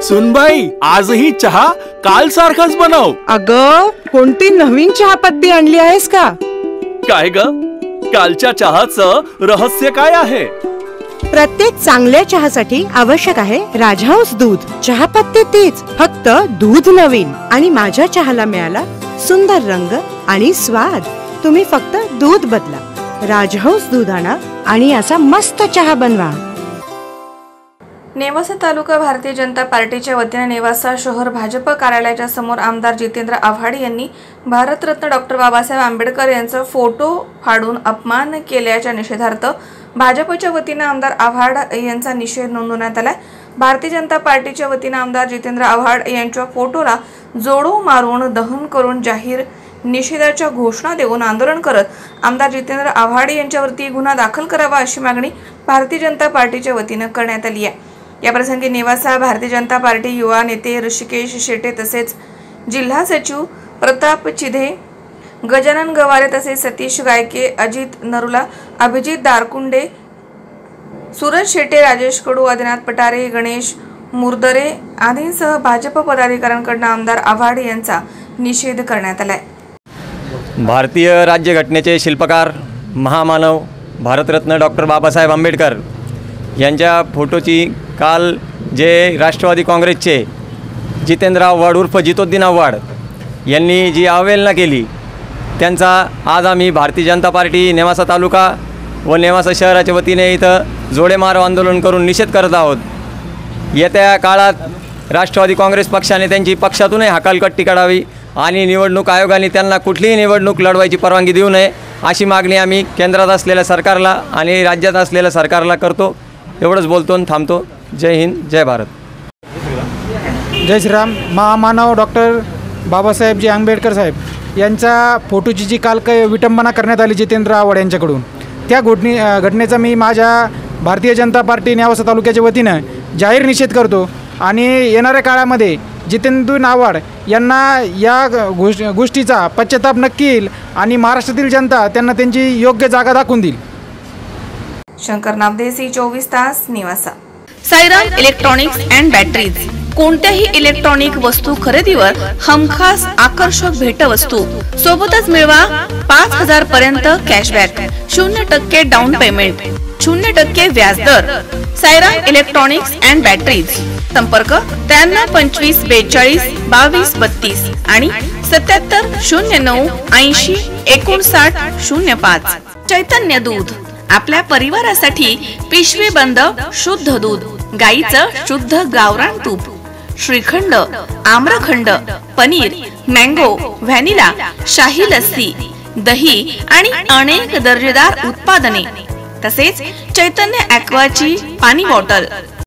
सुनबाई, आजही चहा काल सारखाच बनव। अगं, कोणती नवीन चहापत्ती आणली आहेस का? काय ग, कालच्या चहाचं रहस्य काय आहे? प्रत्येक चांगल्या चहासाठी आवश्यक आहे राजहंस दूध। चहापत्ती तीच, फक्त दूध नवीन। आणि माझ्या चहाला मिळाला सुंदर रंग आणि स्वाद। तुम्ही फक्त दूध बदला, राजहंस दूध आणा आणि असा मस्त चहा बनवा। नेवासा तालुका भारतीय जनता पार्टीच्या वतीने नेवासा शहर भाजप कार्यालयाच्या समोर आमदार जितेंद्र आव्हाड यांनी भारतरत्न डॉक्टर बाबासाहेब आंबेडकर यांचा फोटो फाडून अपमान केल्याच्या निषेधार्थ भाजपच्या वतीने आमदार आव्हाड यांचा निषेध नोंदवण्यात आलाय। भारतीय जनता पार्टीच्या वतीने आमदार जितेंद्र आव्हाड यांच्या फोटोला जोडो मारून दहन करून जाहीर निषेधाच्या घोषणा देऊन आंदोलन करत आमदार जितेंद्र आव्हाड यांच्यावरती गुन्हा दाखल करावा अशी मागणी भारतीय जनता पार्टीच्या वतीने करण्यात आली आहे। या प्रसंगी नेवासा भारतीय जनता पार्टी युवा नेते ऋषिकेश शेटे तसेच जिल्हा सचिव प्रताप चिधे, गजानन गवारे तसेच सतीश गायके, अजित नरुला, अभिजित दारकुंडे, सूरज शेटे, राजेश कडू, आदिनाथ पटारे, गणेश मुर्दरे आदींसह भाजप पदाधिकाऱ्यांकडून आमदार आव्हाड यांचा निषेध करण्यात आलाय। भारतीय राज्यघटनेचे शिल्पकार महामानव भारतरत्न डॉक्टर बाबासाहेब आंबेडकर यांच्या फोटोची काल जे राष्ट्रवादी काँग्रेसचे जितेंद्र आव्हाड उर्फ जितोद्दीन आव्हाड यांनी जी अवहेलना केली, त्यांचा आज आम्ही भारतीय जनता पार्टी नेवासा तालुका व नेवासा शहराच्या वतीने इथं जोडेमार आंदोलन करून निषेध करत आहोत। येत्या काळात राष्ट्रवादी काँग्रेस पक्षाने त्यांची पक्षातूनही हकालपट्टी काढावी आणि निवडणूक आयोगाने त्यांना कुठलीही निवडणूक लढवायची परवानगी देऊ नये अशी मागणी आम्ही केंद्रात असलेल्या सरकारला आणि राज्यात असलेल्या सरकारला करतो। एवढंच बोलतो आणि थांबतो। जय हिंद, जय भारत। जय श्रीराम। महामानव डॉक्टर बाबासाहेबजी आंबेडकर साहेब यांच्या फोटोची जी काल काही विटंबना करण्यात आली जितेंद्र आव्हाड यांच्याकडून, त्या घटनेचा मी माझ्या भारतीय जनता पार्टी नेवासा तालुक्याच्या वतीनं जाहीर निषेध करतो आणि येणाऱ्या काळामध्ये जितेंद्र आव्हाड यांना या गोष्टीचा पश्चाताप नक्की येईल आणि महाराष्ट्रातील जनता त्यांना त्यांची योग्य जागा दाखवून देईल। शंकर नामदेसी, 24 तास, Newasa. Sairam electronics and batteries, कोणत्याही इलेक्ट्रॉनिक वस्तू खरेदीवर हमखास आकर्षक भेटवस्तू सोबतच मिळवा 5000 पर्यंत कॅशबॅक, 0% डाऊन पेमेंट, 0% व्याजदर। साईराम इलेक्ट्रॉनिक्स अँड बॅटरीज, संपर्क 93 25 42 22 32 आणि 77 09 80 59 05। चैतन्य दूध, आपल्या परिवारासाठी पिशवी बंद शुद्ध दूध, गाईचं शुद्ध गावरान तूप, श्रीखंड, आम्रखंड, पनीर, मँगो, व्हॅनिला, शाही लस्सी, दही आणि अनेक दर्जेदार उत्पादने, तसेच चैतन्य ॲक्वाची पाणी बॉटल।